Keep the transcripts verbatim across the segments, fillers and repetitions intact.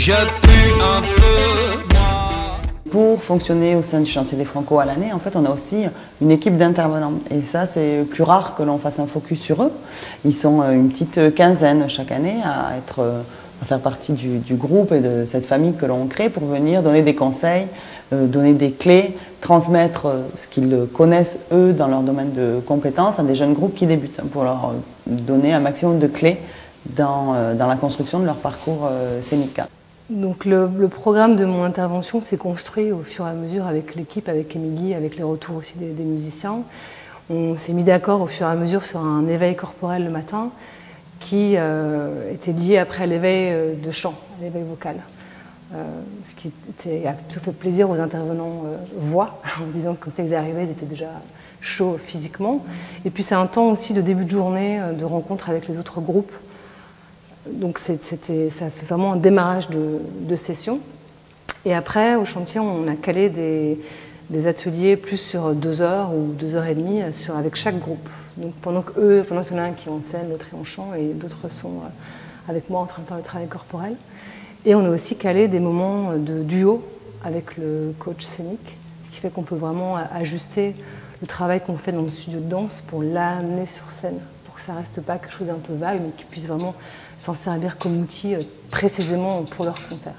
je pue un peu, moi. Pour fonctionner au sein du chantier des Franco à l'année, en fait, on a aussi une équipe d'intervenants. Et ça, c'est plus rare que l'on fasse un focus sur eux. Ils sont une petite quinzaine chaque année à, être, à faire partie du, du groupe et de cette famille que l'on crée pour venir donner des conseils, euh, donner des clés, transmettre ce qu'ils connaissent eux dans leur domaine de compétences à des jeunes groupes qui débutent pour leur donner un maximum de clés dans, euh, dans la construction de leur parcours euh, scénique. Donc le, le programme de mon intervention s'est construit au fur et à mesure avec l'équipe, avec Émilie, avec les retours aussi des, des musiciens. On s'est mis d'accord au fur et à mesure sur un éveil corporel le matin qui euh, était lié après à l'éveil de chant, à l'éveil vocal. Euh, ce qui était, a plutôt fait plaisir aux intervenants euh, voix, en disant que comme ça ils arrivaient, ils étaient déjà chauds physiquement. Et puis c'est un temps aussi de début de journée, de rencontre avec les autres groupes. Donc c'était, ça fait vraiment un démarrage de, de session. Et après, au chantier, on a calé des, des ateliers plus sur deux heures ou deux heures et demie sur, avec chaque groupe. Donc pendant que eux, pendant qu'il y en a un qui est en scène, l'autre est en chant et d'autres sont avec moi en train de faire le travail corporel. Et on a aussi calé des moments de duo avec le coach scénique, ce qui fait qu'on peut vraiment ajuster le travail qu'on fait dans le studio de danse pour l'amener sur scène, pour que ça ne reste pas quelque chose d'un peu vague, mais qu'ils puissent vraiment s'en servir comme outil euh, précisément pour leur concert.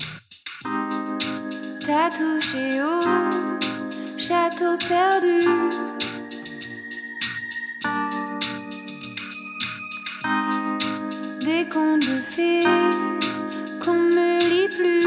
T'as touché au château perdu. Des contes de fées qu'on me lit plus.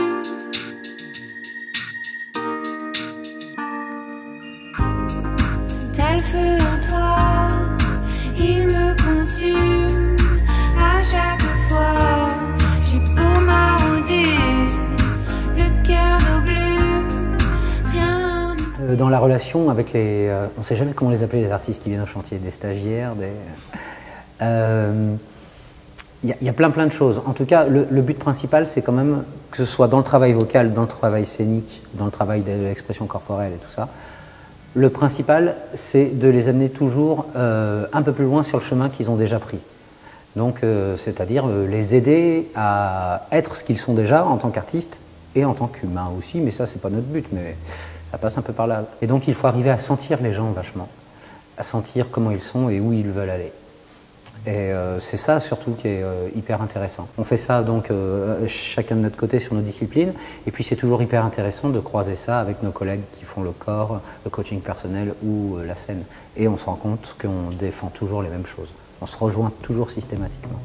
T'as le feu en toi, il me consume à chaque fois. J'ai beau m'arroser le cœur d'eau bleue, rien. Euh, dans la relation avec les... Euh, on ne sait jamais comment les appeler, les artistes qui viennent au chantier, des stagiaires, des... Euh, Il y, y a plein plein de choses. En tout cas, le, le but principal, c'est quand même que ce soit dans le travail vocal, dans le travail scénique, dans le travail de l'expression corporelle et tout ça. Le principal, c'est de les amener toujours euh, un peu plus loin sur le chemin qu'ils ont déjà pris. Donc, euh, c'est-à-dire euh, les aider à être ce qu'ils sont déjà en tant qu'artistes et en tant qu'humains aussi. Mais ça, c'est pas notre but, mais ça passe un peu par là. Et donc, il faut arriver à sentir les gens vachement, à sentir comment ils sont et où ils veulent aller. Et euh, c'est ça surtout qui est euh, hyper intéressant. On fait ça donc euh, chacun de notre côté sur nos disciplines, et puis c'est toujours hyper intéressant de croiser ça avec nos collègues qui font le corps, le coaching personnel ou euh, la scène. Et on se rend compte qu'on défend toujours les mêmes choses. On se rejoint toujours systématiquement.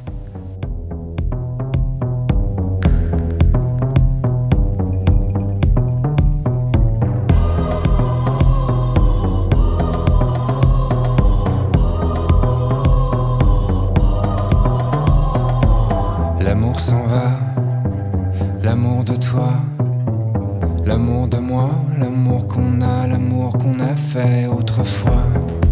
L'amour s'en va, l'amour de toi, l'amour de moi, l'amour qu'on a, l'amour qu'on a fait autrefois.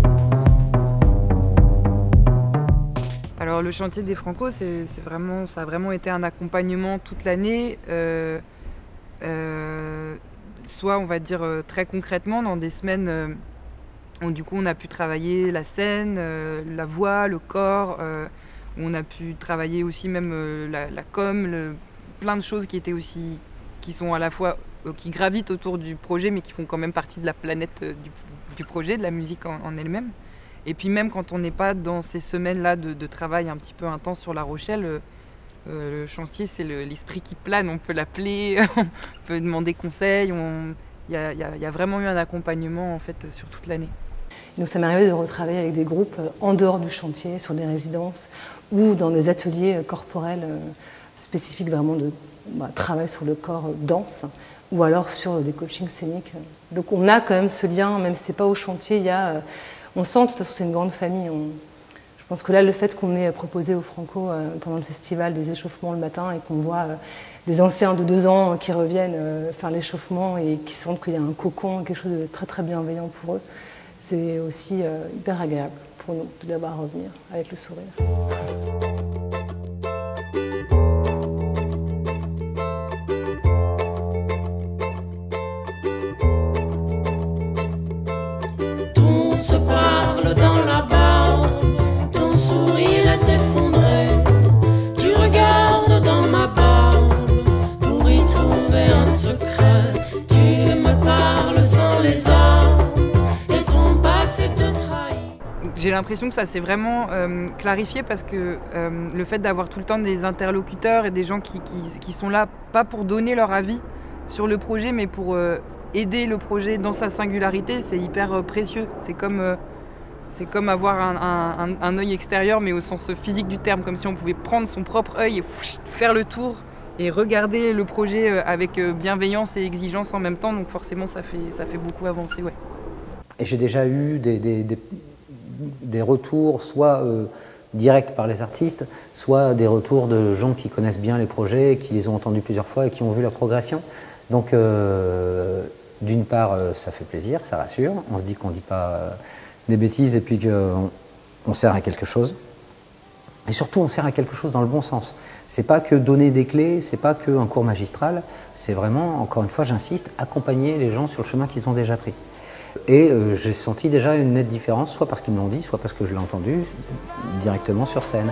Alors le chantier des Franco, c'est vraiment, ça a vraiment été un accompagnement toute l'année, euh, euh, soit on va dire euh, très concrètement dans des semaines euh, où du coup on a pu travailler la scène, euh, la voix, le corps. Euh, On a pu travailler aussi même euh, la, la com, le, plein de choses qui étaient aussi, qui sont à la fois, euh, qui gravitent autour du projet, mais qui font quand même partie de la planète euh, du, du projet, de la musique en, en elle-même. Et puis même quand on n'est pas dans ces semaines-là de, de travail un petit peu intense sur La Rochelle, euh, euh, le chantier c'est l'esprit qui plane, on peut l'appeler, on peut demander conseil, il y a, y, a, y a vraiment eu un accompagnement en fait sur toute l'année. Donc ça m'est arrivé de retravailler avec des groupes en dehors du chantier, sur des résidences ou dans des ateliers corporels spécifiques vraiment de bah, travail sur le corps danse ou alors sur des coachings scéniques. Donc on a quand même ce lien, même si ce n'est pas au chantier, il y a, on sent de toute façon c'est une grande famille. On, je pense que là le fait qu'on ait proposé au Franco euh, pendant le festival des échauffements le matin et qu'on voit euh, des anciens de deux ans qui reviennent euh, faire l'échauffement et qui sentent qu'il y a un cocon, quelque chose de très très bienveillant pour eux, c'est aussi euh, hyper agréable pour nous de les voir revenir avec le sourire. On se parle dans la barre, ton sourire est effondré. Tu regardes dans ma barbe, pourris. l'impression que ça s'est vraiment euh, clarifié parce que euh, le fait d'avoir tout le temps des interlocuteurs et des gens qui, qui, qui sont là, pas pour donner leur avis sur le projet, mais pour euh, aider le projet dans sa singularité, c'est hyper euh, précieux. C'est comme, euh, c'est comme avoir un, un, un œil extérieur, mais au sens physique du terme, comme si on pouvait prendre son propre œil et pff, faire le tour et regarder le projet euh, avec euh, bienveillance et exigence en même temps. Donc forcément, ça fait, ça fait beaucoup avancer, ouais. Et j'ai déjà eu des, des, des, des retours, soit euh, directs par les artistes, soit des retours de gens qui connaissent bien les projets, qui les ont entendus plusieurs fois et qui ont vu leur progression. Donc, euh, d'une part, euh, ça fait plaisir, ça rassure. On se dit qu'on ne dit pas euh, des bêtises et puis qu'on on sert à quelque chose. Et surtout, on sert à quelque chose dans le bon sens. C'est pas que donner des clés, c'est pas qu'un cours magistral, c'est vraiment, encore une fois, j'insiste, accompagner les gens sur le chemin qu'ils ont déjà pris. Et euh, j'ai senti déjà une nette différence, soit parce qu'ils me l'ont dit, soit parce que je l'ai entendu directement sur scène.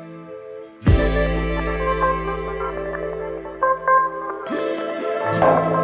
Bye.